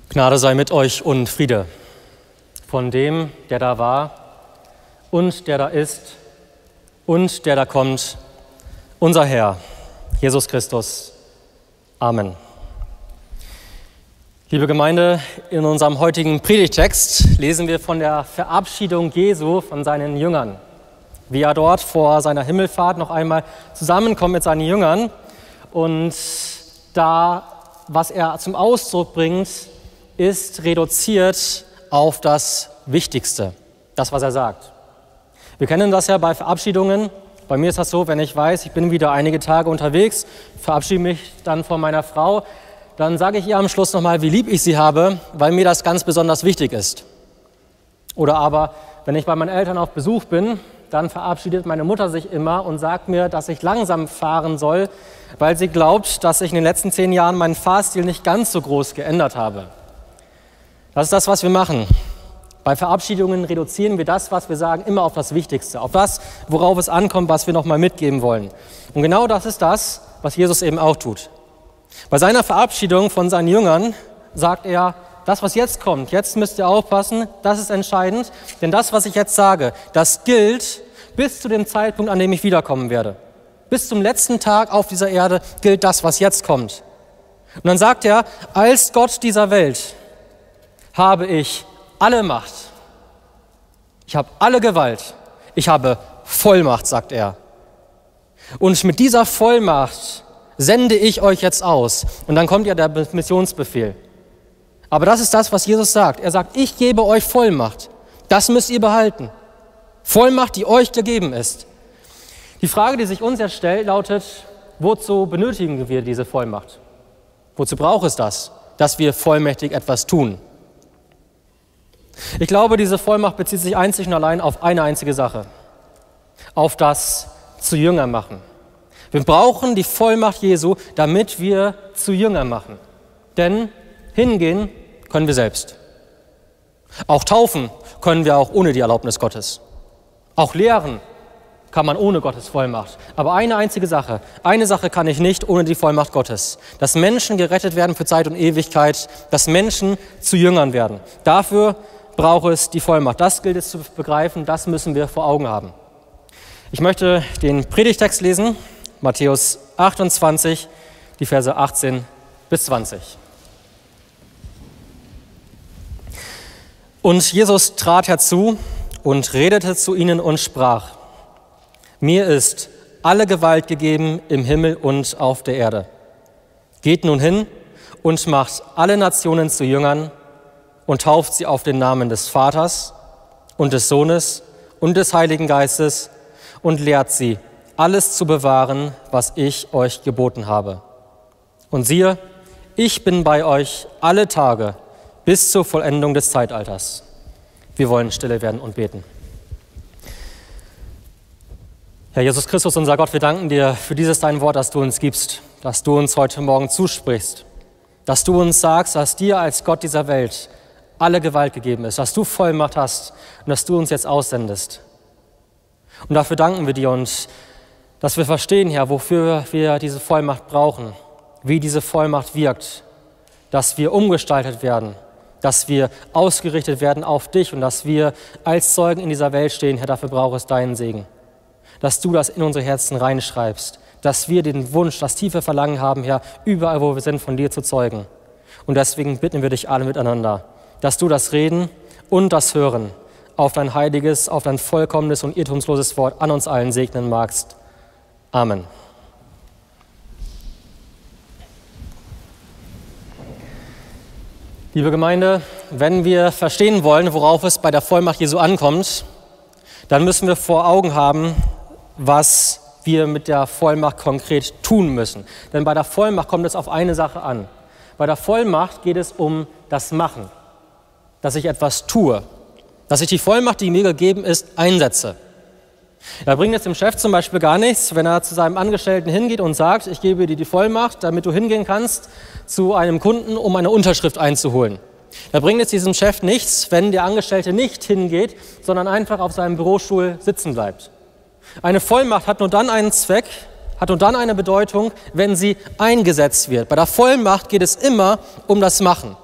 Gnade sei mit euch und Friede von dem, der da war und der da ist und der da kommt, unser Herr, Jesus Christus. Amen. Liebe Gemeinde, in unserem heutigen Predigtext lesen wir von der Verabschiedung Jesu von seinen Jüngern, wie er dort vor seiner Himmelfahrt noch einmal zusammenkommt mit seinen Jüngern und da, was er zum Ausdruck bringt, ist reduziert auf das Wichtigste, das, was er sagt. Wir kennen das ja bei Verabschiedungen. Bei mir ist das so, wenn ich weiß, ich bin wieder einige Tage unterwegs, verabschiede mich dann von meiner Frau, dann sage ich ihr am Schluss nochmal, wie lieb ich sie habe, weil mir das ganz besonders wichtig ist. Oder aber, wenn ich bei meinen Eltern auf Besuch bin, dann verabschiedet meine Mutter sich immer und sagt mir, dass ich langsam fahren soll, weil sie glaubt, dass ich in den letzten 10 Jahren meinen Fahrstil nicht ganz so groß geändert habe. Das ist das, was wir machen. Bei Verabschiedungen reduzieren wir das, was wir sagen, immer auf das Wichtigste, auf das, worauf es ankommt, was wir nochmal mitgeben wollen. Und genau das ist das, was Jesus eben auch tut. Bei seiner Verabschiedung von seinen Jüngern sagt er, das, was jetzt kommt, jetzt müsst ihr aufpassen, das ist entscheidend, denn das, was ich jetzt sage, das gilt bis zu dem Zeitpunkt, an dem ich wiederkommen werde. Bis zum letzten Tag auf dieser Erde gilt das, was jetzt kommt. Und dann sagt er, als Gott dieser Welt habe ich alle Macht. Ich habe alle Gewalt. Ich habe Vollmacht, sagt er. Und mit dieser Vollmacht sende ich euch jetzt aus. Und dann kommt ja der Missionsbefehl. Aber das ist das, was Jesus sagt. Er sagt, ich gebe euch Vollmacht. Das müsst ihr behalten. Vollmacht, die euch gegeben ist. Die Frage, die sich uns jetzt stellt, lautet, wozu benötigen wir diese Vollmacht? Wozu braucht es das, dass wir vollmächtig etwas tun? Ich glaube, diese Vollmacht bezieht sich einzig und allein auf eine einzige Sache, auf das zu Jünger machen. Wir brauchen die Vollmacht Jesu, damit wir zu Jünger machen. Denn hingehen können wir selbst. Auch taufen können wir auch ohne die Erlaubnis Gottes. Auch lehren kann man ohne Gottes Vollmacht. Aber eine einzige Sache, eine Sache kann ich nicht ohne die Vollmacht Gottes. Dass Menschen gerettet werden für Zeit und Ewigkeit, dass Menschen zu Jüngern werden. Dafür braucht es die Vollmacht. Das gilt es zu begreifen, das müssen wir vor Augen haben. Ich möchte den Predigtext lesen, Matthäus 28, die Verse 18 bis 20. Und Jesus trat herzu und redete zu ihnen und sprach, mir ist alle Gewalt gegeben im Himmel und auf der Erde. Geht nun hin und macht alle Nationen zu Jüngern und tauft sie auf den Namen des Vaters und des Sohnes und des Heiligen Geistes und lehrt sie, alles zu bewahren, was ich euch geboten habe. Und siehe, ich bin bei euch alle Tage bis zur Vollendung des Zeitalters. Wir wollen stille werden und beten. Herr Jesus Christus, unser Gott, wir danken dir für dieses dein Wort, das du uns gibst, dass du uns heute Morgen zusprichst, dass du uns sagst, dass dir als Gott dieser Welt alle Gewalt gegeben ist, dass du Vollmacht hast und dass du uns jetzt aussendest. Und dafür danken wir dir und dass wir verstehen, Herr, wofür wir diese Vollmacht brauchen, wie diese Vollmacht wirkt, dass wir umgestaltet werden, dass wir ausgerichtet werden auf dich und dass wir als Zeugen in dieser Welt stehen. Herr, dafür braucht es deinen Segen, dass du das in unsere Herzen reinschreibst, dass wir den Wunsch, das tiefe Verlangen haben, Herr, überall, wo wir sind, von dir zu zeugen. Und deswegen bitten wir dich alle miteinander, dass du das Reden und das Hören auf dein heiliges, auf dein vollkommenes und irrtumsloses Wort an uns allen segnen magst. Amen. Liebe Gemeinde, wenn wir verstehen wollen, worauf es bei der Vollmacht Jesu ankommt, dann müssen wir vor Augen haben, was wir mit der Vollmacht konkret tun müssen. Denn bei der Vollmacht kommt es auf eine Sache an. Bei der Vollmacht geht es um das Machen, dass ich etwas tue, dass ich die Vollmacht, die mir gegeben ist, einsetze. Da bringt es dem Chef zum Beispiel gar nichts, wenn er zu seinem Angestellten hingeht und sagt, ich gebe dir die Vollmacht, damit du hingehen kannst zu einem Kunden, um eine Unterschrift einzuholen. Da bringt es diesem Chef nichts, wenn der Angestellte nicht hingeht, sondern einfach auf seinem Bürostuhl sitzen bleibt. Eine Vollmacht hat nur dann einen Zweck, hat nur dann eine Bedeutung, wenn sie eingesetzt wird. Bei der Vollmacht geht es immer um das Machen.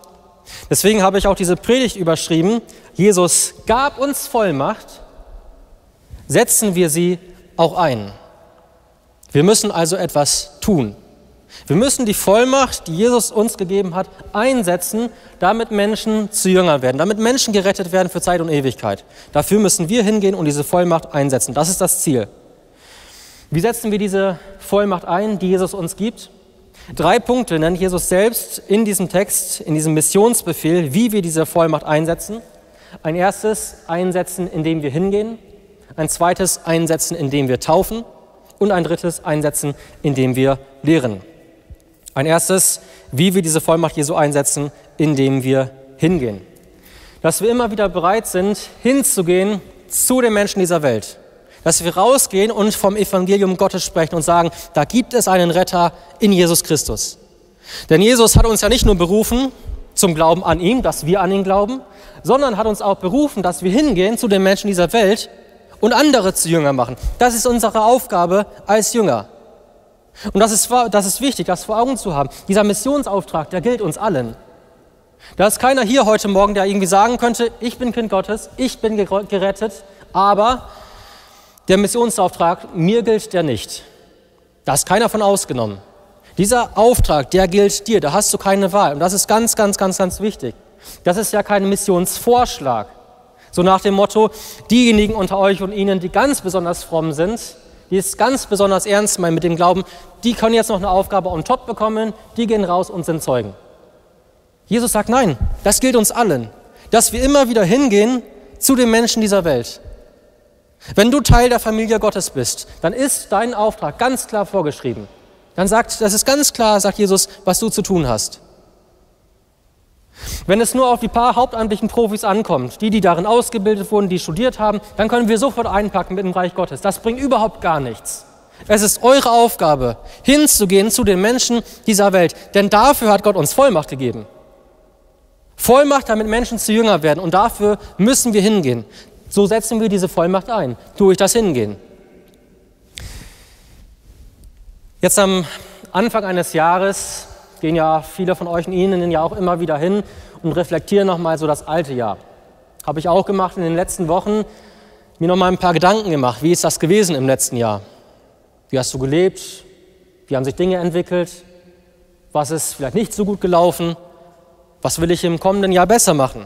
Deswegen habe ich auch diese Predigt überschrieben: Jesus gab uns Vollmacht, setzen wir sie auch ein. Wir müssen also etwas tun. Wir müssen die Vollmacht, die Jesus uns gegeben hat, einsetzen, damit Menschen zu Jüngern werden, damit Menschen gerettet werden für Zeit und Ewigkeit. Dafür müssen wir hingehen und diese Vollmacht einsetzen. Das ist das Ziel. Wie setzen wir diese Vollmacht ein, die Jesus uns gibt? 3 Punkte nennt Jesus selbst in diesem Text, in diesem Missionsbefehl, wie wir diese Vollmacht einsetzen. Ein erstes, einsetzen, indem wir hingehen. Ein zweites, einsetzen, indem wir taufen. Und ein drittes, einsetzen, indem wir lehren. Ein erstes, wie wir diese Vollmacht Jesu einsetzen, indem wir hingehen. Dass wir immer wieder bereit sind, hinzugehen zu den Menschen dieser Welt. Dass wir rausgehen und vom Evangelium Gottes sprechen und sagen, da gibt es einen Retter in Jesus Christus. Denn Jesus hat uns ja nicht nur berufen zum Glauben an ihn, dass wir an ihn glauben, sondern hat uns auch berufen, dass wir hingehen zu den Menschen dieser Welt und andere zu Jüngern machen. Das ist unsere Aufgabe als Jünger. Und das ist wichtig, das vor Augen zu haben. Dieser Missionsauftrag, der gilt uns allen. Da ist keiner hier heute Morgen, der irgendwie sagen könnte, ich bin Kind Gottes, ich bin gerettet, aber der Missionsauftrag, mir gilt der nicht. Da ist keiner von ausgenommen. Dieser Auftrag, der gilt dir, da hast du keine Wahl. Und das ist ganz, ganz, ganz, ganz wichtig. Das ist ja kein Missionsvorschlag. So nach dem Motto, diejenigen unter euch und ihnen, die ganz besonders fromm sind, die es ganz besonders ernst meinen mit dem Glauben, die können jetzt noch eine Aufgabe on top bekommen, die gehen raus und sind Zeugen. Jesus sagt, nein, das gilt uns allen, dass wir immer wieder hingehen zu den Menschen dieser Welt. Wenn du Teil der Familie Gottes bist, dann ist dein Auftrag ganz klar vorgeschrieben. Das ist ganz klar, sagt Jesus, was du zu tun hast. Wenn es nur auf die paar hauptamtlichen Profis ankommt, die darin ausgebildet wurden, die studiert haben, dann können wir sofort einpacken mit dem Reich Gottes. Das bringt überhaupt gar nichts. Es ist eure Aufgabe, hinzugehen zu den Menschen dieser Welt. Denn dafür hat Gott uns Vollmacht gegeben. Vollmacht, damit Menschen zu Jünger werden. Und dafür müssen wir hingehen. So setzen wir diese Vollmacht ein, durch das Hingehen. Jetzt am Anfang eines Jahres gehen ja viele von euch und Ihnen ja auch immer wieder hin und reflektieren nochmal so das alte Jahr. Habe ich auch gemacht in den letzten Wochen, mir nochmal ein paar Gedanken gemacht. Wie ist das gewesen im letzten Jahr? Wie hast du gelebt? Wie haben sich Dinge entwickelt? Was ist vielleicht nicht so gut gelaufen? Was will ich im kommenden Jahr besser machen?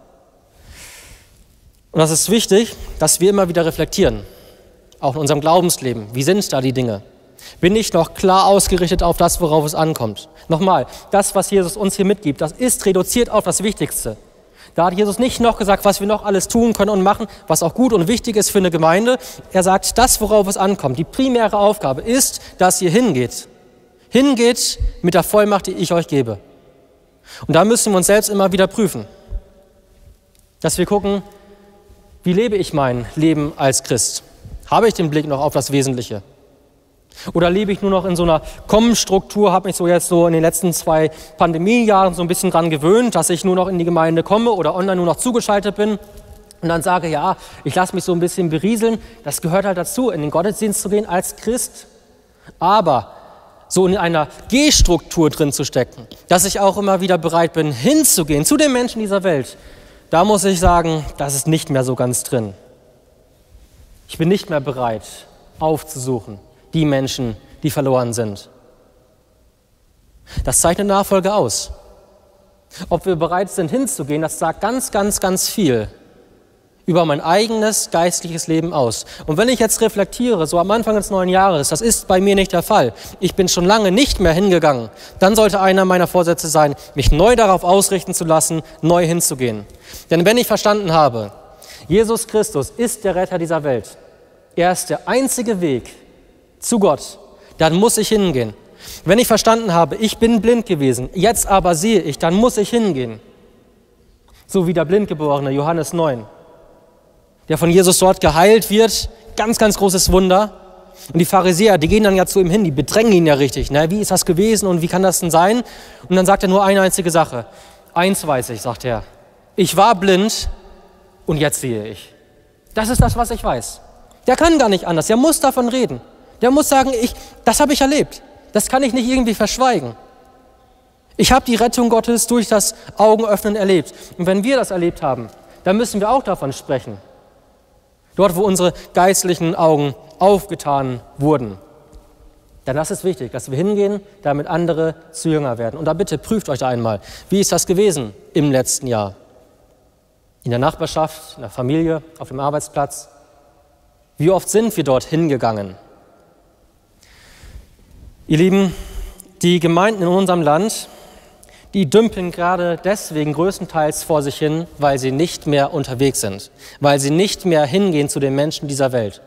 Und das ist wichtig, dass wir immer wieder reflektieren, auch in unserem Glaubensleben. Wie sind da die Dinge? Bin ich noch klar ausgerichtet auf das, worauf es ankommt? Nochmal, das, was Jesus uns hier mitgibt, das ist reduziert auf das Wichtigste. Da hat Jesus nicht noch gesagt, was wir noch alles tun können und machen, was auch gut und wichtig ist für eine Gemeinde. Er sagt, das, worauf es ankommt, die primäre Aufgabe ist, dass ihr hingeht. Hingeht mit der Vollmacht, die ich euch gebe. Und da müssen wir uns selbst immer wieder prüfen, dass wir gucken, wie lebe ich mein Leben als Christ? Habe ich den Blick noch auf das Wesentliche? Oder lebe ich nur noch in so einer Kommenstruktur, habe mich so jetzt so in den letzten 2 Pandemiejahren so ein bisschen dran gewöhnt, dass ich nur noch in die Gemeinde komme oder online nur noch zugeschaltet bin und dann sage, ja, ich lasse mich so ein bisschen berieseln. Das gehört halt dazu, in den Gottesdienst zu gehen als Christ. Aber so in einer Gehstruktur drin zu stecken, dass ich auch immer wieder bereit bin, hinzugehen zu den Menschen dieser Welt, da muss ich sagen, das ist nicht mehr so ganz drin. Ich bin nicht mehr bereit, aufzusuchen, die Menschen, die verloren sind. Das zeichnet Nachfolge aus. Ob wir bereit sind, hinzugehen, das sagt ganz, ganz, ganz viel über mein eigenes geistliches Leben aus. Und wenn ich jetzt reflektiere, so am Anfang des neuen Jahres, das ist bei mir nicht der Fall, ich bin schon lange nicht mehr hingegangen, dann sollte einer meiner Vorsätze sein, mich neu darauf ausrichten zu lassen, neu hinzugehen. Denn wenn ich verstanden habe, Jesus Christus ist der Retter dieser Welt, er ist der einzige Weg zu Gott, dann muss ich hingehen. Wenn ich verstanden habe, ich bin blind gewesen, jetzt aber sehe ich, dann muss ich hingehen. So wie der Blindgeborene, Johannes 9, der von Jesus dort geheilt wird, ganz, ganz großes Wunder. Und die Pharisäer, die gehen dann ja zu ihm hin, die bedrängen ihn ja richtig. Na, wie ist das gewesen und wie kann das denn sein? Und dann sagt er nur eine einzige Sache. Eins weiß ich, sagt er, ich war blind und jetzt sehe ich. Das ist das, was ich weiß. Der kann gar nicht anders, der muss davon reden. Der muss sagen, das habe ich erlebt. Das kann ich nicht irgendwie verschweigen. Ich habe die Rettung Gottes durch das Augenöffnen erlebt. Und wenn wir das erlebt haben, dann müssen wir auch davon sprechen. Dort, wo unsere geistlichen Augen aufgetan wurden. Denn das ist wichtig, dass wir hingehen, damit andere zu Jünger werden. Und da bitte prüft euch da einmal, wie ist das gewesen im letzten Jahr? In der Nachbarschaft, in der Familie, auf dem Arbeitsplatz. Wie oft sind wir dort hingegangen? Ihr Lieben, die Gemeinden in unserem Land, die dümpeln gerade deswegen größtenteils vor sich hin, weil sie nicht mehr unterwegs sind, weil sie nicht mehr hingehen zu den Menschen dieser Welt.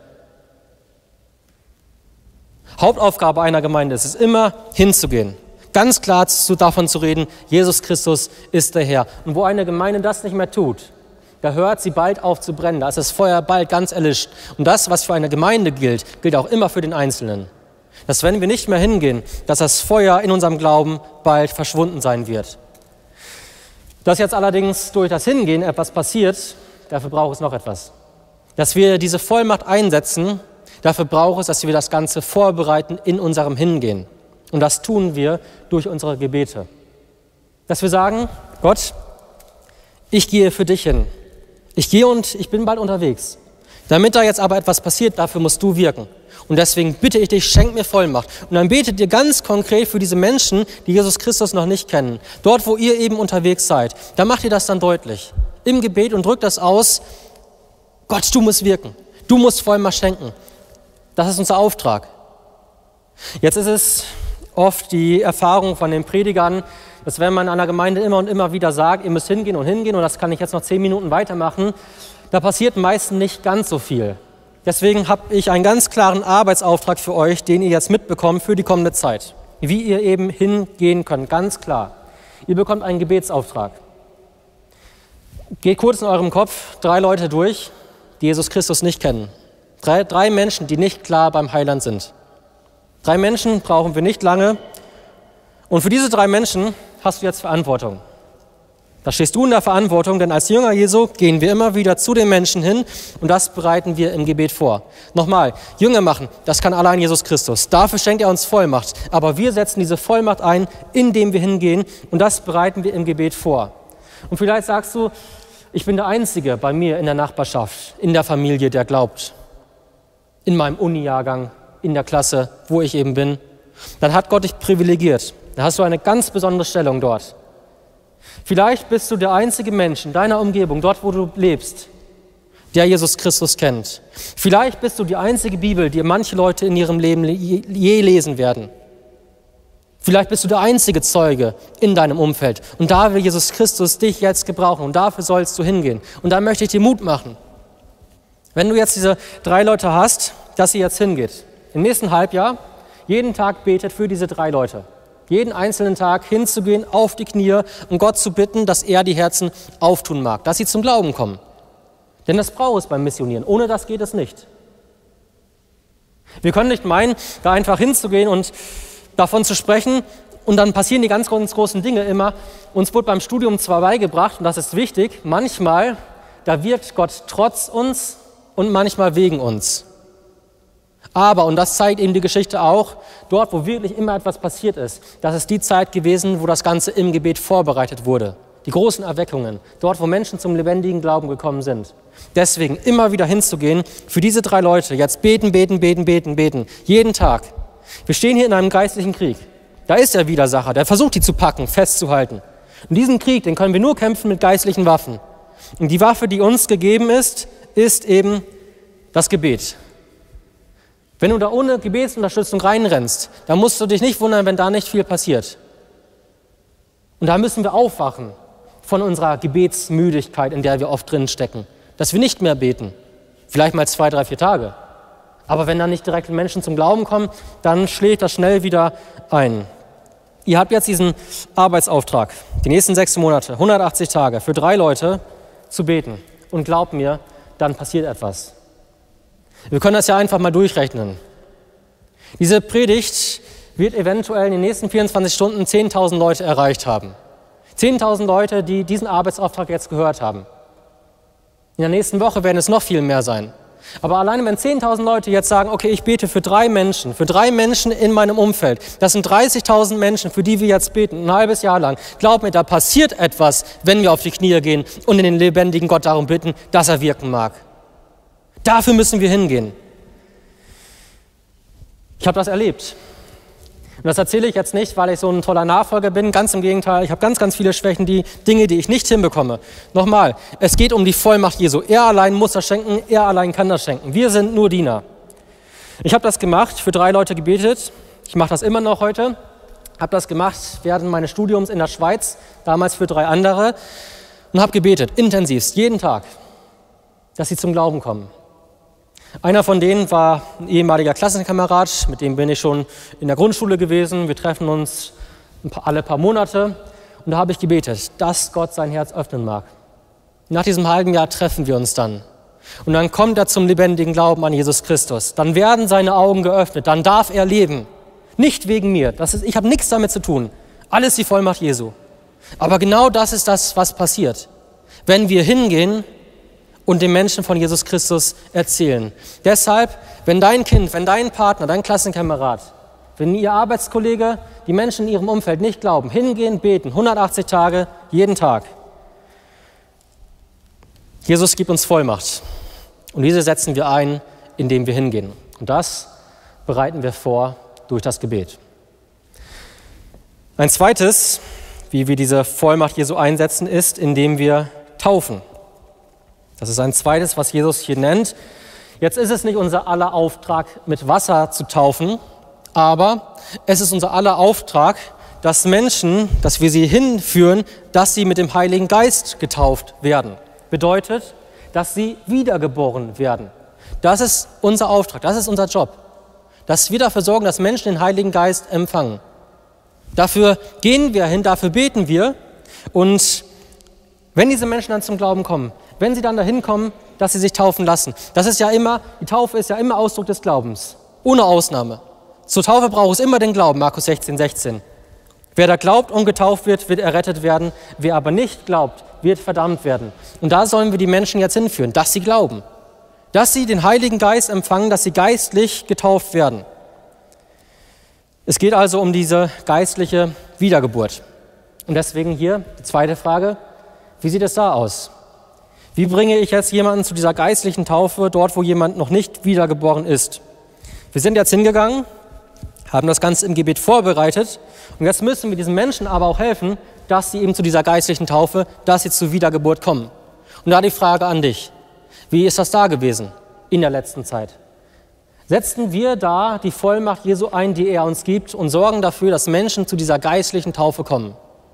Hauptaufgabe einer Gemeinde ist es immer, hinzugehen. Ganz klar davon zu reden, Jesus Christus ist der Herr. Und wo eine Gemeinde das nicht mehr tut, da hört sie bald auf zu brennen, da ist das Feuer bald ganz erlischt. Und das, was für eine Gemeinde gilt, gilt auch immer für den Einzelnen. Dass wenn wir nicht mehr hingehen, dass das Feuer in unserem Glauben bald verschwunden sein wird. Dass jetzt allerdings durch das Hingehen etwas passiert, dafür braucht es noch etwas. Dass wir diese Vollmacht einsetzen, dafür braucht es, dass wir das Ganze vorbereiten in unserem Hingehen. Und das tun wir durch unsere Gebete. Dass wir sagen, Gott, ich gehe für dich hin. Ich gehe und ich bin bald unterwegs. Damit da jetzt aber etwas passiert, dafür musst du wirken. Und deswegen bitte ich dich, schenk mir Vollmacht. Und dann betet ihr ganz konkret für diese Menschen, die Jesus Christus noch nicht kennen. Dort, wo ihr eben unterwegs seid. Da macht ihr das dann deutlich. Im Gebet und drückt das aus. Gott, du musst wirken. Du musst Vollmacht schenken. Das ist unser Auftrag. Jetzt ist es oft die Erfahrung von den Predigern, dass wenn man einer Gemeinde immer und immer wieder sagt, ihr müsst hingehen und das kann ich jetzt noch 10 Minuten weitermachen, da passiert meistens nicht ganz so viel. Deswegen habe ich einen ganz klaren Arbeitsauftrag für euch, den ihr jetzt mitbekommt für die kommende Zeit. Wie ihr eben hingehen könnt, ganz klar. Ihr bekommt einen Gebetsauftrag. Geht kurz in eurem Kopf 3 Leute durch, die Jesus Christus nicht kennen. 3 Menschen, die nicht klar beim Heiland sind. 3 Menschen brauchen wir nicht lange. Und für diese 3 Menschen hast du jetzt Verantwortung. Da stehst du in der Verantwortung, denn als Jünger Jesu gehen wir immer wieder zu den Menschen hin und das bereiten wir im Gebet vor. Nochmal, Jünger machen, das kann allein Jesus Christus. Dafür schenkt er uns Vollmacht. Aber wir setzen diese Vollmacht ein, indem wir hingehen und das bereiten wir im Gebet vor. Und vielleicht sagst du, ich bin der Einzige bei mir in der Nachbarschaft, in der Familie, der glaubt. In meinem Uni-Jahrgang, in der Klasse, wo ich eben bin. Dann hat Gott dich privilegiert. Da hast du eine ganz besondere Stellung dort. Vielleicht bist du der einzige Mensch in deiner Umgebung, dort wo du lebst, der Jesus Christus kennt. Vielleicht bist du die einzige Bibel, die manche Leute in ihrem Leben je lesen werden. Vielleicht bist du der einzige Zeuge in deinem Umfeld. Und da will Jesus Christus dich jetzt gebrauchen und dafür sollst du hingehen. Und da möchte ich dir Mut machen. Wenn du jetzt diese 3 Leute hast, dass ihr jetzt hingeht, im nächsten Halbjahr jeden Tag betet für diese 3 Leute. Jeden einzelnen Tag hinzugehen, auf die Knie und Gott zu bitten, dass er die Herzen auftun mag, dass sie zum Glauben kommen. Denn das braucht es beim Missionieren. Ohne das geht es nicht. Wir können nicht meinen, da einfach hinzugehen und davon zu sprechen und dann passieren die ganz großen Dinge immer. Uns wurde beim Studium zwar beigebracht, und das ist wichtig, manchmal, da wirkt Gott trotz uns und manchmal wegen uns. Aber, und das zeigt eben die Geschichte auch, dort, wo wirklich immer etwas passiert ist, das ist die Zeit gewesen, wo das Ganze im Gebet vorbereitet wurde. Die großen Erweckungen, dort, wo Menschen zum lebendigen Glauben gekommen sind. Deswegen immer wieder hinzugehen, für diese 3 Leute, jetzt beten, jeden Tag. Wir stehen hier in einem geistlichen Krieg. Da ist der Widersacher, der versucht, die zu packen, festzuhalten. Und diesen Krieg, den können wir nur kämpfen mit geistlichen Waffen. Und die Waffe, die uns gegeben ist, ist eben das Gebet. Wenn du da ohne Gebetsunterstützung reinrennst, dann musst du dich nicht wundern, wenn da nicht viel passiert. Und da müssen wir aufwachen von unserer Gebetsmüdigkeit, in der wir oft drin stecken. Dass wir nicht mehr beten. Vielleicht mal 2, 3, 4 Tage. Aber wenn dann nicht direkt Menschen zum Glauben kommen, dann schlägt das schnell wieder ein. Ihr habt jetzt diesen Arbeitsauftrag, die nächsten 6 Monate, 180 Tage, für 3 Leute zu beten. Und glaubt mir, dann passiert etwas. Wir können das ja einfach mal durchrechnen. Diese Predigt wird eventuell in den nächsten 24 Stunden 10.000 Leute erreicht haben. 10.000 Leute, die diesen Arbeitsauftrag jetzt gehört haben. In der nächsten Woche werden es noch viel mehr sein. Aber alleine wenn 10.000 Leute jetzt sagen, okay, ich bete für 3 Menschen in meinem Umfeld, das sind 30.000 Menschen, für die wir jetzt beten, ein halbes Jahr lang. Glaub mir, da passiert etwas, wenn wir auf die Knie gehen und in den lebendigen Gott darum bitten, dass er wirken mag. Dafür müssen wir hingehen. Ich habe das erlebt. Und das erzähle ich jetzt nicht, weil ich so ein toller Nachfolger bin. Ganz im Gegenteil, ich habe ganz, ganz viele Schwächen, Dinge, die ich nicht hinbekomme. Nochmal, es geht um die Vollmacht Jesu. Er allein muss das schenken, er allein kann das schenken. Wir sind nur Diener. Ich habe das gemacht, für 3 Leute gebetet. Ich mache das immer noch heute. Habe das gemacht während meines Studiums in der Schweiz, damals für 3 andere. Und habe gebetet, intensivst, jeden Tag, dass sie zum Glauben kommen. Einer von denen war ein ehemaliger Klassenkamerad, mit dem bin ich schon in der Grundschule gewesen. Wir treffen uns alle paar Monate und da habe ich gebetet, dass Gott sein Herz öffnen mag. Nach diesem halben Jahr treffen wir uns dann und dann kommt er zum lebendigen Glauben an Jesus Christus. Dann werden seine Augen geöffnet, dann darf er leben. Nicht wegen mir, ich habe nichts damit zu tun. Alles die Vollmacht Jesu. Aber genau das ist das, was passiert, wenn wir hingehen und den Menschen von Jesus Christus erzählen. Deshalb, wenn dein Kind, wenn dein Partner, dein Klassenkamerad, wenn ihr Arbeitskollege, die Menschen in ihrem Umfeld nicht glauben, hingehen, beten, 180 Tage, jeden Tag. Jesus gibt uns Vollmacht und diese setzen wir ein, indem wir hingehen. Und das bereiten wir vor durch das Gebet. Ein zweites, wie wir diese Vollmacht Jesu einsetzen, ist, indem wir taufen. Das ist ein zweites, was Jesus hier nennt. Jetzt ist es nicht unser aller Auftrag, mit Wasser zu taufen, aber es ist unser aller Auftrag, dass wir sie hinführen, dass sie mit dem Heiligen Geist getauft werden. Bedeutet, dass sie wiedergeboren werden. Das ist unser Auftrag, das ist unser Job. Dass wir dafür sorgen, dass Menschen den Heiligen Geist empfangen. Dafür gehen wir hin, dafür beten wir. Und wenn diese Menschen dann zum Glauben kommen, wenn sie dann dahin kommen, dass sie sich taufen lassen. Die Taufe ist ja immer Ausdruck des Glaubens, ohne Ausnahme. Zur Taufe braucht es immer den Glauben, Markus 16,16. Wer da glaubt und getauft wird, wird errettet werden. Wer aber nicht glaubt, wird verdammt werden. Und da sollen wir die Menschen jetzt hinführen, dass sie glauben. Dass sie den Heiligen Geist empfangen, dass sie geistlich getauft werden. Es geht also um diese geistliche Wiedergeburt. Und deswegen hier die zweite Frage, wie sieht es da aus? Wie bringe ich jetzt jemanden zu dieser geistlichen Taufe, dort wo jemand noch nicht wiedergeboren ist? Wir sind jetzt hingegangen, haben das Ganze im Gebet vorbereitet und jetzt müssen wir diesen Menschen aber auch helfen, dass sie eben zu dieser geistlichen Taufe, dass sie zur Wiedergeburt kommen. Und da die Frage an dich, wie ist das da gewesen in der letzten Zeit? Setzen wir da die Vollmacht Jesu ein, die er uns gibt und sorgen dafür, dass Menschen zu dieser geistlichen Taufe kommen?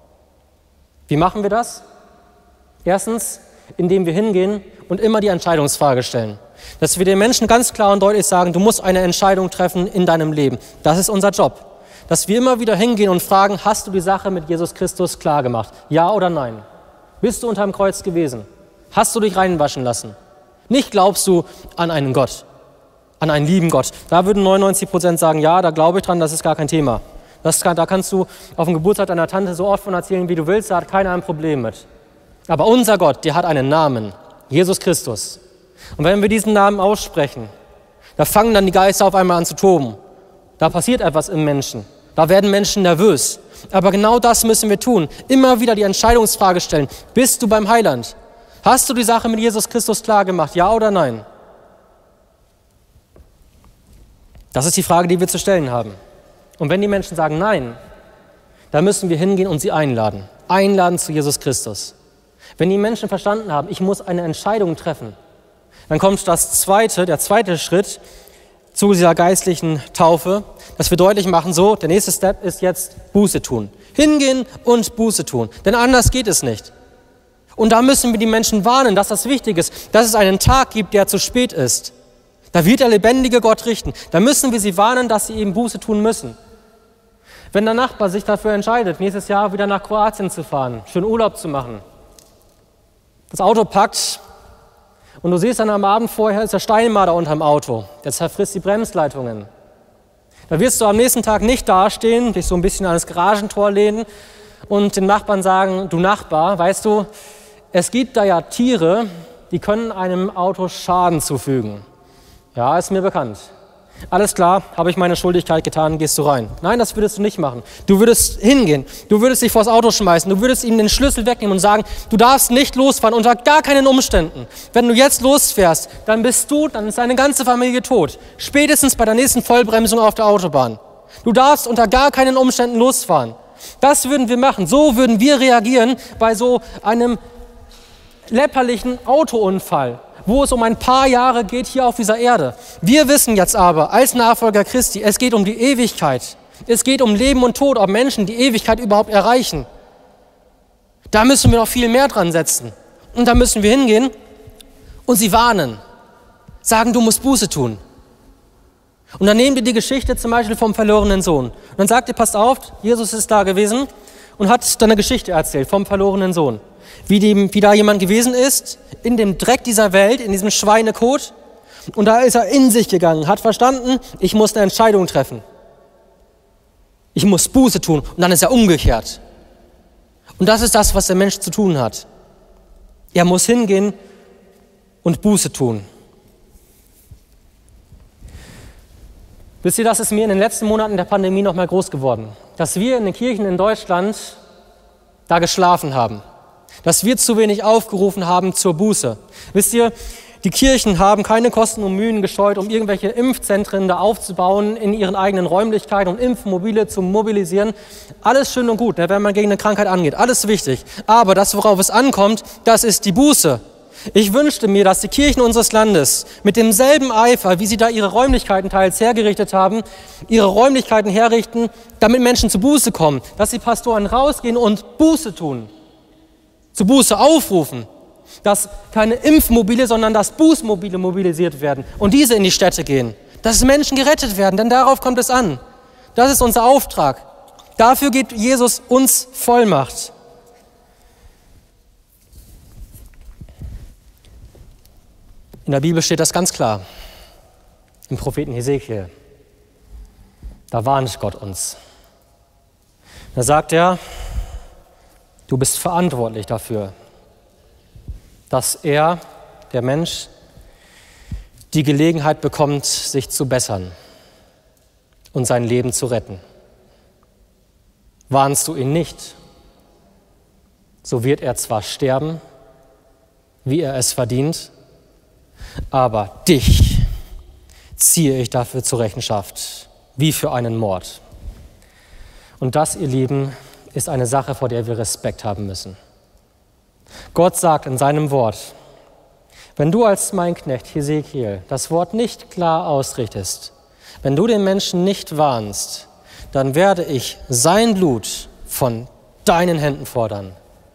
Wie machen wir das? Erstens, indem wir hingehen und immer die Entscheidungsfrage stellen. Dass wir den Menschen ganz klar und deutlich sagen, du musst eine Entscheidung treffen in deinem Leben. Das ist unser Job. Dass wir immer wieder hingehen und fragen, hast du die Sache mit Jesus Christus klar gemacht? Ja oder nein? Bist du unterm Kreuz gewesen? Hast du dich reinwaschen lassen? Nicht glaubst du an einen Gott, an einen lieben Gott. Da würden 99% sagen, ja, da glaube ich dran, das ist gar kein Thema. Da kannst du auf dem Geburtstag deiner Tante so oft von erzählen, wie du willst, da hat keiner ein Problem mit. Aber unser Gott, der hat einen Namen, Jesus Christus. Und wenn wir diesen Namen aussprechen, da fangen dann die Geister auf einmal an zu toben. Da passiert etwas im Menschen. Da werden Menschen nervös. Aber genau das müssen wir tun. Immer wieder die Entscheidungsfrage stellen. Bist du beim Heiland? Hast du die Sache mit Jesus Christus klar gemacht? Ja oder nein? Das ist die Frage, die wir zu stellen haben. Und wenn die Menschen sagen Nein, dann müssen wir hingehen und sie einladen. Einladen zu Jesus Christus. Wenn die Menschen verstanden haben, ich muss eine Entscheidung treffen, dann kommt der zweite Schritt zu dieser geistlichen Taufe, dass wir deutlich machen, so, der nächste Step ist jetzt Buße tun. Hingehen und Buße tun, denn anders geht es nicht. Und da müssen wir die Menschen warnen, dass das wichtig ist, dass es einen Tag gibt, der zu spät ist. Da wird der lebendige Gott richten. Da müssen wir sie warnen, dass sie eben Buße tun müssen. Wenn der Nachbar sich dafür entscheidet, nächstes Jahr wieder nach Kroatien zu fahren, schön Urlaub zu machen, das Auto packt und du siehst dann am Abend vorher, ist der Steinmarder unterm Auto, der zerfrisst die Bremsleitungen. Da wirst du am nächsten Tag nicht dastehen, dich so ein bisschen an das Garagentor lehnen und den Nachbarn sagen, du Nachbar, weißt du, es gibt da ja Tiere, die können einem Auto Schaden zufügen. Ja, ist mir bekannt. Alles klar, habe ich meine Schuldigkeit getan, gehst du rein. Nein, das würdest du nicht machen. Du würdest hingehen, du würdest dich vors Auto schmeißen, du würdest ihm den Schlüssel wegnehmen und sagen, du darfst nicht losfahren, unter gar keinen Umständen. Wenn du jetzt losfährst, dann bist du, dann ist deine ganze Familie tot. Spätestens bei der nächsten Vollbremsung auf der Autobahn. Du darfst unter gar keinen Umständen losfahren. Das würden wir machen, so würden wir reagieren bei so einem läpperlichen Autounfall, wo es um ein paar Jahre geht hier auf dieser Erde. Wir wissen jetzt aber, als Nachfolger Christi, es geht um die Ewigkeit. Es geht um Leben und Tod, ob Menschen die Ewigkeit überhaupt erreichen. Da müssen wir noch viel mehr dran setzen. Und da müssen wir hingehen und sie warnen. Sagen, du musst Buße tun. Und dann nehmen wir die Geschichte zum Beispiel vom verlorenen Sohn. Und dann sagt ihr, passt auf, Jesus ist da gewesen und hat dann eine Geschichte erzählt vom verlorenen Sohn. Wie da jemand gewesen ist, in dem Dreck dieser Welt, in diesem Schweinekot. Und da ist er in sich gegangen, hat verstanden, ich muss eine Entscheidung treffen. Ich muss Buße tun. Und dann ist er umgekehrt. Und das ist das, was der Mensch zu tun hat. Er muss hingehen und Buße tun. Wisst ihr, das ist mir in den letzten Monaten der Pandemie noch mal groß geworden. Dass wir in den Kirchen in Deutschland da geschlafen haben. Dass wir zu wenig aufgerufen haben zur Buße. Wisst ihr, die Kirchen haben keine Kosten und Mühen gescheut, um irgendwelche Impfzentren da aufzubauen in ihren eigenen Räumlichkeiten und Impfmobile zu mobilisieren. Alles schön und gut, wenn man gegen eine Krankheit angeht. Alles wichtig. Aber das, worauf es ankommt, das ist die Buße. Ich wünschte mir, dass die Kirchen unseres Landes mit demselben Eifer, wie sie da ihre Räumlichkeiten teils hergerichtet haben, ihre Räumlichkeiten herrichten, damit Menschen zu Buße kommen. Dass die Pastoren rausgehen und Buße tun. Zu Buße aufrufen, dass keine Impfmobile, sondern dass Bußmobile mobilisiert werden und diese in die Städte gehen, dass Menschen gerettet werden, denn darauf kommt es an. Das ist unser Auftrag. Dafür gibt Jesus uns Vollmacht. In der Bibel steht das ganz klar, im Propheten Hesekiel. Da warnt Gott uns. Da sagt er, du bist verantwortlich dafür, dass der Mensch, die Gelegenheit bekommt, sich zu bessern und sein Leben zu retten. Warnst du ihn nicht, so wird er zwar sterben, wie er es verdient, aber dich ziehe ich dafür zur Rechenschaft, wie für einen Mord. Und das, ihr Lieben, ist eine Sache, vor der wir Respekt haben müssen. Gott sagt in seinem Wort, wenn du als mein Knecht Hesekiel das Wort nicht klar ausrichtest, wenn du den Menschen nicht warnst, dann werde ich sein Blut von deinen Händen fordern.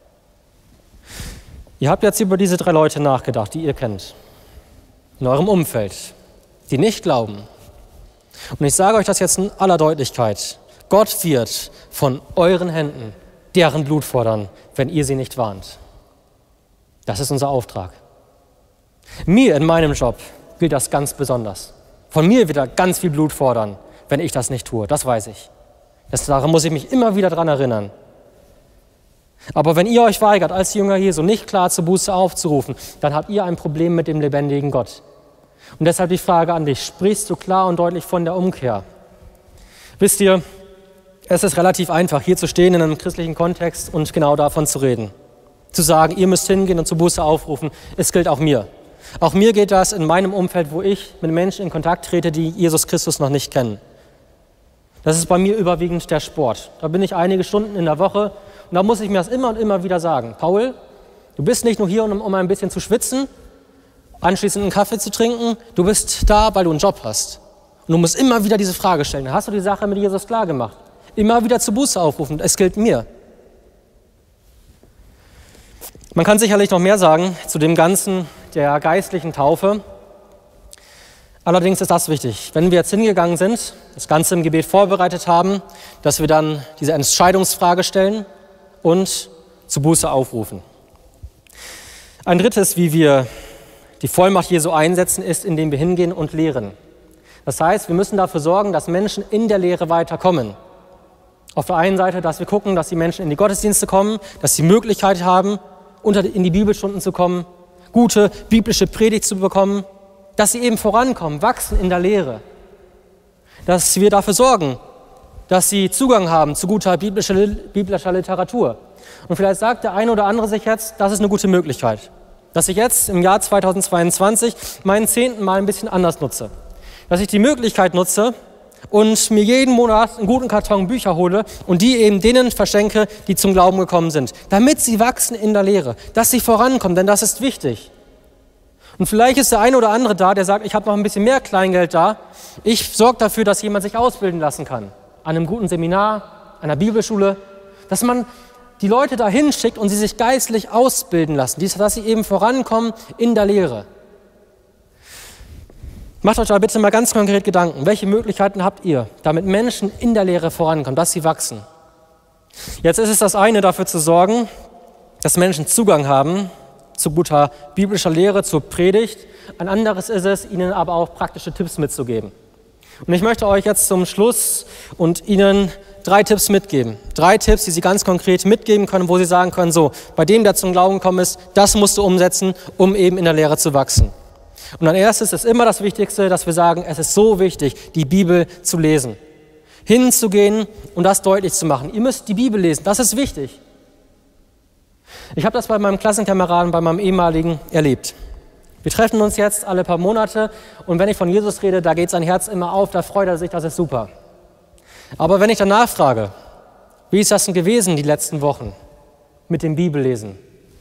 Ihr habt jetzt über diese 3 Leute nachgedacht, die ihr kennt, in eurem Umfeld, die nicht glauben. Und ich sage euch das jetzt in aller Deutlichkeit. Gott wird von euren Händen deren Blut fordern, wenn ihr sie nicht warnt. Das ist unser Auftrag. Mir in meinem Job gilt das ganz besonders. Von mir wird er ganz viel Blut fordern, wenn ich das nicht tue. Das weiß ich. Daran muss ich mich immer wieder dran erinnern. Aber wenn ihr euch weigert, als Jünger Jesu nicht klar zur Buße aufzurufen, dann habt ihr ein Problem mit dem lebendigen Gott. Und deshalb die Frage an dich, sprichst du klar und deutlich von der Umkehr? Wisst ihr, es ist relativ einfach, hier zu stehen in einem christlichen Kontext und genau davon zu reden. Zu sagen, ihr müsst hingehen und zur Buße aufrufen, es gilt auch mir. Auch mir geht das in meinem Umfeld, wo ich mit Menschen in Kontakt trete, die Jesus Christus noch nicht kennen. Das ist bei mir überwiegend der Sport. Da bin ich einige Stunden in der Woche und da muss ich mir das immer und immer wieder sagen. Paul, du bist nicht nur hier, um ein bisschen zu schwitzen, anschließend einen Kaffee zu trinken, du bist da, weil du einen Job hast. Und du musst immer wieder diese Frage stellen. Hast du die Sache mit Jesus klar gemacht? Immer wieder zur Buße aufrufen. Es gilt mir. Man kann sicherlich noch mehr sagen zu dem Ganzen der geistlichen Taufe. Allerdings ist das wichtig. Wenn wir jetzt hingegangen sind, das Ganze im Gebet vorbereitet haben, dass wir dann diese Entscheidungsfrage stellen und zur Buße aufrufen. Ein drittes, wie wir die Vollmacht Jesu einsetzen, ist, indem wir hingehen und lehren. Das heißt, wir müssen dafür sorgen, dass Menschen in der Lehre weiterkommen. Auf der einen Seite, dass wir gucken, dass die Menschen in die Gottesdienste kommen, dass sie die Möglichkeit haben, in die Bibelstunden zu kommen, gute biblische Predigt zu bekommen, dass sie eben vorankommen, wachsen in der Lehre. Dass wir dafür sorgen, dass sie Zugang haben zu guter biblischer Literatur. Und vielleicht sagt der eine oder andere sich jetzt, das ist eine gute Möglichkeit, dass ich jetzt im Jahr 2022 meinen 10. Mal ein bisschen anders nutze. Dass ich die Möglichkeit nutze und mir jeden Monat einen guten Karton Bücher hole und die eben denen verschenke, die zum Glauben gekommen sind, damit sie wachsen in der Lehre, dass sie vorankommen, denn das ist wichtig. Und vielleicht ist der eine oder andere da, der sagt, ich habe noch ein bisschen mehr Kleingeld da, ich sorge dafür, dass jemand sich ausbilden lassen kann, an einem guten Seminar, einer Bibelschule, dass man die Leute dahin schickt und sie sich geistlich ausbilden lassen, dass sie eben vorankommen in der Lehre. Macht euch da bitte mal ganz konkret Gedanken, welche Möglichkeiten habt ihr, damit Menschen in der Lehre vorankommen, dass sie wachsen. Jetzt ist es das eine, dafür zu sorgen, dass Menschen Zugang haben zu guter biblischer Lehre, zur Predigt. Ein anderes ist es, ihnen aber auch praktische Tipps mitzugeben. Und ich möchte euch jetzt zum Schluss und Ihnen 3 Tipps mitgeben. 3 Tipps, die Sie ganz konkret mitgeben können, wo Sie sagen können, so, bei dem, der zum Glauben gekommen ist, das musst du umsetzen, um eben in der Lehre zu wachsen. Und dann erstes ist immer das Wichtigste, dass wir sagen, es ist so wichtig, die Bibel zu lesen. Hinzugehen und das deutlich zu machen. Ihr müsst die Bibel lesen, das ist wichtig. Ich habe das bei meinem Klassenkameraden, bei meinem ehemaligen erlebt. Wir treffen uns jetzt alle paar Monate und wenn ich von Jesus rede, da geht sein Herz immer auf, da freut er sich, das ist super. Aber wenn ich danach frage, wie ist das denn gewesen die letzten Wochen mit dem Bibellesen?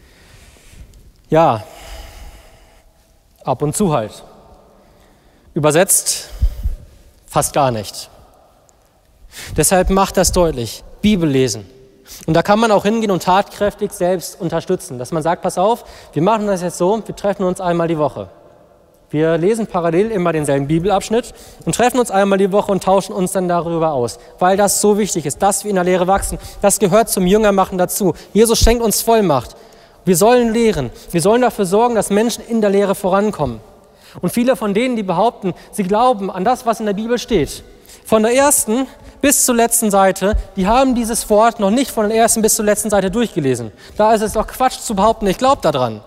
Ja, ab und zu halt. Übersetzt fast gar nicht. Deshalb macht das deutlich, Bibel lesen. Und da kann man auch hingehen und tatkräftig selbst unterstützen, dass man sagt, pass auf, wir machen das jetzt so, wir treffen uns einmal die Woche. Wir lesen parallel immer denselben Bibelabschnitt und treffen uns einmal die Woche und tauschen uns dann darüber aus, weil das so wichtig ist, dass wir in der Lehre wachsen. Das gehört zum Jüngermachen dazu. Jesus schenkt uns Vollmacht. Wir sollen lehren. Wir sollen dafür sorgen, dass Menschen in der Lehre vorankommen. Und viele von denen, die behaupten, sie glauben an das, was in der Bibel steht, von der ersten bis zur letzten Seite, die haben dieses Wort noch nicht von der ersten bis zur letzten Seite durchgelesen. Da ist es doch Quatsch zu behaupten, ich glaube daran.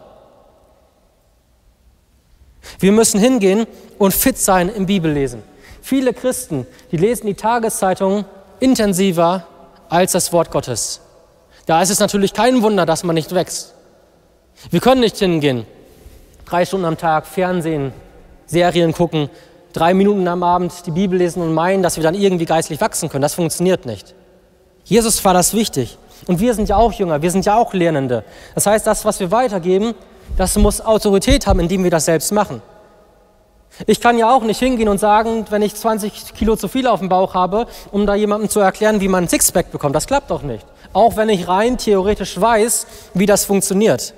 Wir müssen hingehen und fit sein im Bibellesen. Viele Christen, die lesen die Tageszeitungen intensiver als das Wort Gottes. Da ist es natürlich kein Wunder, dass man nicht wächst. Wir können nicht hingehen, 3 Stunden am Tag Fernsehen, Serien gucken, 3 Minuten am Abend die Bibel lesen und meinen, dass wir dann irgendwie geistlich wachsen können. Das funktioniert nicht. Jesus war das wichtig. Und wir sind ja auch Jünger, wir sind ja auch Lernende. Das heißt, das, was wir weitergeben, das muss Autorität haben, indem wir das selbst machen. Ich kann ja auch nicht hingehen und sagen, wenn ich 20 Kilo zu viel auf dem Bauch habe, um da jemandem zu erklären, wie man ein Sixpack bekommt. Das klappt doch nicht. Auch wenn ich rein theoretisch weiß, wie das funktioniert.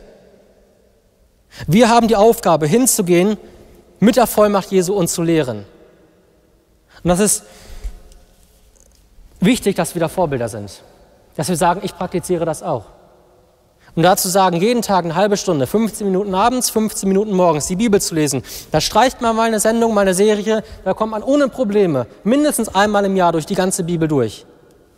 Wir haben die Aufgabe, hinzugehen, mit der Vollmacht Jesu uns zu lehren. Und das ist wichtig, dass wir da Vorbilder sind. Dass wir sagen, ich praktiziere das auch. Und dazu sagen, jeden Tag eine halbe Stunde, 15 Minuten abends, 15 Minuten morgens, die Bibel zu lesen. Da streicht man mal eine Sendung, mal eine Serie, da kommt man ohne Probleme mindestens einmal im Jahr durch die ganze Bibel durch.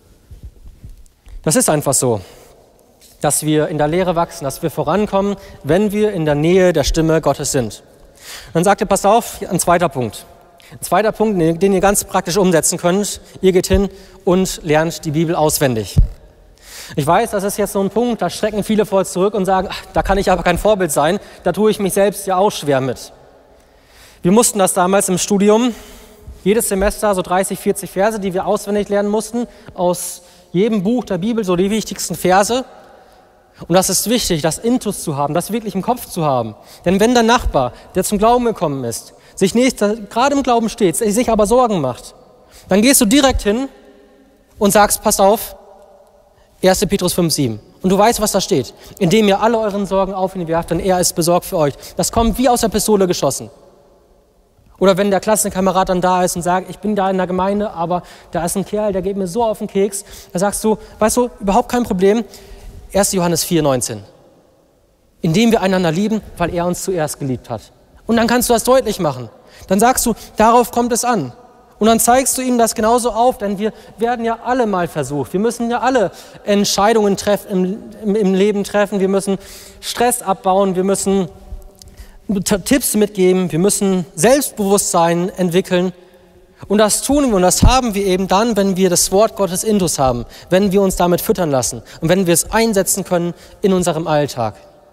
Das ist einfach so, dass wir in der Lehre wachsen, dass wir vorankommen, wenn wir in der Nähe der Stimme Gottes sind. Dann sagt ihr, pass auf, ein zweiter Punkt. Ein zweiter Punkt, den ihr ganz praktisch umsetzen könnt. Ihr geht hin und lernt die Bibel auswendig. Ich weiß, das ist jetzt so ein Punkt, da schrecken viele vor zurück und sagen, ach, da kann ich aber kein Vorbild sein, da tue ich mich selbst ja auch schwer mit. Wir mussten das damals im Studium, jedes Semester so 30, 40 Verse, die wir auswendig lernen mussten, aus jedem Buch der Bibel, so die wichtigsten Verse. Und das ist wichtig, das Intus zu haben, das wirklich im Kopf zu haben. Denn wenn der Nachbar, der zum Glauben gekommen ist, sich gerade im Glauben steht, sich aber Sorgen macht, dann gehst du direkt hin und sagst, pass auf, 1. Petrus 5,7. Und du weißt, was da steht. Indem ihr alle euren Sorgen auf ihn werft, denn er ist besorgt für euch. Das kommt wie aus der Pistole geschossen. Oder wenn der Klassenkamerad dann da ist und sagt, ich bin da in der Gemeinde, aber da ist ein Kerl, der geht mir so auf den Keks. Da sagst du, weißt du, überhaupt kein Problem. 1. Johannes 4,19. Indem wir einander lieben, weil er uns zuerst geliebt hat. Und dann kannst du das deutlich machen. Dann sagst du, darauf kommt es an. Und dann zeigst du ihm das genauso auf, denn wir werden ja alle mal versucht. Wir müssen ja alle Entscheidungen im Leben treffen. Wir müssen Stress abbauen. Wir müssen Tipps mitgeben, wir müssen Selbstbewusstsein entwickeln. Und das tun wir und das haben wir eben dann, wenn wir das Wort Gottes intus haben, wenn wir uns damit füttern lassen und wenn wir es einsetzen können in unserem Alltag.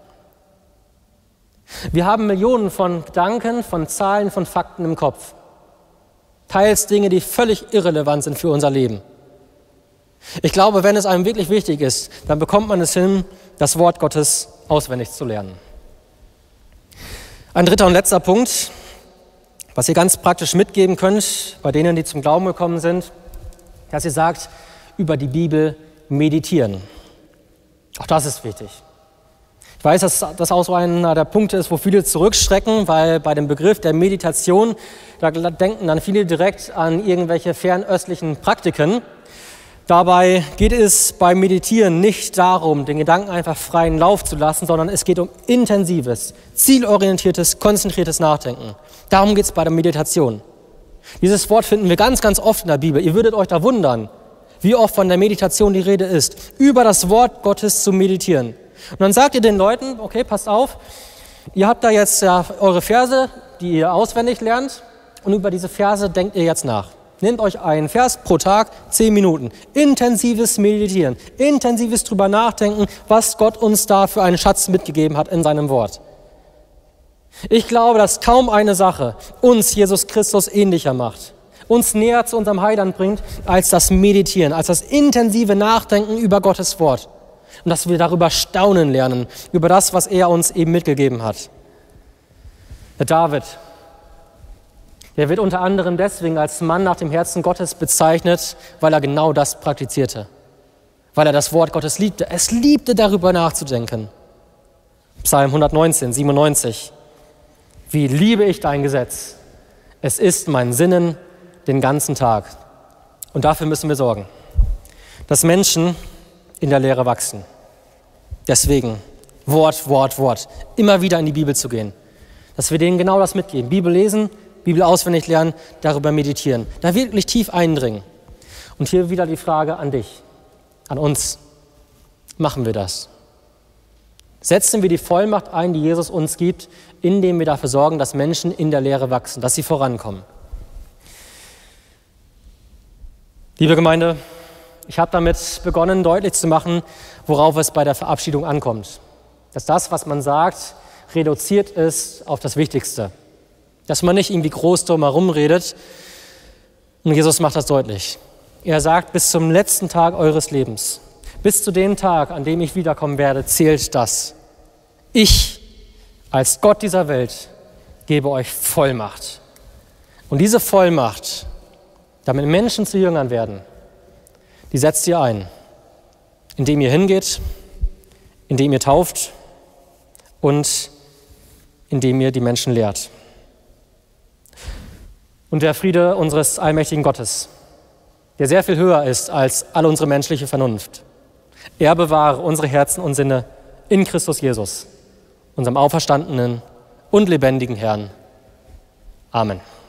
Wir haben Millionen von Gedanken, von Zahlen, von Fakten im Kopf. Teils Dinge, die völlig irrelevant sind für unser Leben. Ich glaube, wenn es einem wirklich wichtig ist, dann bekommt man es hin, das Wort Gottes auswendig zu lernen. Ein dritter und letzter Punkt, was ihr ganz praktisch mitgeben könnt, bei denen, die zum Glauben gekommen sind, dass ihr sagt, über die Bibel meditieren. Auch das ist wichtig. Ich weiß, dass das auch so einer der Punkte ist, wo viele zurückschrecken, weil bei dem Begriff der Meditation, da denken dann viele direkt an irgendwelche fernöstlichen Praktiken. Dabei geht es beim Meditieren nicht darum, den Gedanken einfach freien Lauf zu lassen, sondern es geht um intensives, zielorientiertes, konzentriertes Nachdenken. Darum geht es bei der Meditation. Dieses Wort finden wir ganz, ganz oft in der Bibel. Ihr würdet euch da wundern, wie oft von der Meditation die Rede ist, über das Wort Gottes zu meditieren. Und dann sagt ihr den Leuten, okay, passt auf, ihr habt da jetzt ja eure Verse, die ihr auswendig lernt, und über diese Verse denkt ihr jetzt nach. Nehmt euch einen Vers pro Tag, 10 Minuten. Intensives Meditieren, intensives drüber nachdenken, was Gott uns da für einen Schatz mitgegeben hat in seinem Wort. Ich glaube, dass kaum eine Sache uns Jesus Christus ähnlicher macht, uns näher zu unserem Heiland bringt, als das Meditieren, als das intensive Nachdenken über Gottes Wort. Und dass wir darüber staunen lernen, über das, was er uns eben mitgegeben hat. Der David, der wird unter anderem deswegen als Mann nach dem Herzen Gottes bezeichnet, weil er genau das praktizierte. Weil er das Wort Gottes liebte. Es liebte, darüber nachzudenken. Psalm 119, 97. Wie liebe ich dein Gesetz. Es ist mein Sinnen den ganzen Tag. Und dafür müssen wir sorgen, dass Menschen in der Lehre wachsen. Deswegen Wort, Wort, Wort. Immer wieder in die Bibel zu gehen. Dass wir denen genau das mitgeben. Bibel lesen, Bibel auswendig lernen, darüber meditieren. Da wirklich tief eindringen. Und hier wieder die Frage an dich, an uns. Machen wir das? Setzen wir die Vollmacht ein, die Jesus uns gibt, indem wir dafür sorgen, dass Menschen in der Lehre wachsen, dass sie vorankommen. Liebe Gemeinde, ich habe damit begonnen, deutlich zu machen, worauf es bei der Verabschiedung ankommt. Dass das, was man sagt, reduziert ist auf das Wichtigste. Dass man nicht irgendwie groß drum herum redet. Und Jesus macht das deutlich. Er sagt, bis zum letzten Tag eures Lebens, bis zu dem Tag, an dem ich wiederkommen werde, zählt das. Ich, als Gott dieser Welt, gebe euch Vollmacht. Und diese Vollmacht, damit Menschen zu Jüngern werden, die setzt ihr ein, indem ihr hingeht, indem ihr tauft und indem ihr die Menschen lehrt. Und der Friede unseres allmächtigen Gottes, der sehr viel höher ist als all unsere menschliche Vernunft, er bewahre unsere Herzen und Sinne in Christus Jesus, unserem auferstandenen und lebendigen Herrn. Amen.